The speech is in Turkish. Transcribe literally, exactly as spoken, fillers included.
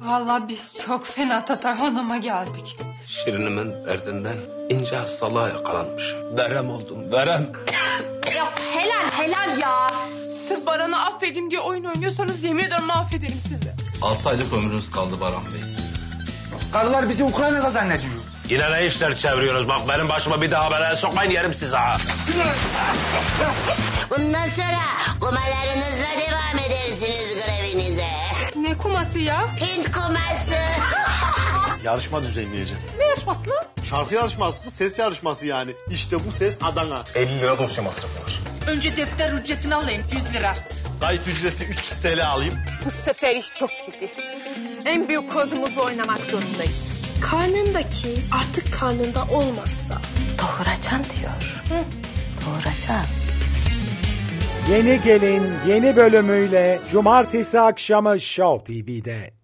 Vallahi biz çok fena Tatar Hanım'a geldik. Şirinimin derdinden ince hastalığa yakalanmışım. Verem oldum, verem. Ya helal helal ya. Sırf Baran'ı affedeyim diye oyun oynuyorsanız yemin ederim mahvederim sizi. Altı aylık ömrünüz kaldı Baran Bey. Karılar bizi Ukrayna'da zannediyor. Yine ne işler çeviriyoruz? Bak benim başıma bir daha belaya sokmayın, yerim sizi ha. Bundan sonra kumalarınızla devam edersiniz grevinize. Ne kuması ya? Hint kuması. Yarışma düzenleyeceğim. Ne yarışması lan? Şarkı yarışması mı? Ses yarışması yani. İşte bu ses Adana. elli lira dosya masrafı var. Önce defter ücretini alayım yüz lira. Kayıt ücreti üç yüz T L alayım. Bu sefer iş çok ciddi. En büyük kozumuzu oynamak zorundayız. Karnındaki artık karnında olmazsa. Doğuracan diyor. Hı. Doğuracan. Yeni Gelin yeni bölümüyle Cumartesi akşamı Show T V'de.